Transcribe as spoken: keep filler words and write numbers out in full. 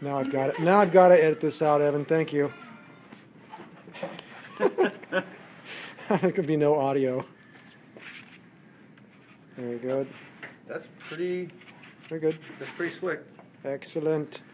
Now I've got it. Now I've got to edit this out, Evan. Thank you. There could be no audio. Very good. That's pretty. Very good. That's pretty slick. Excellent.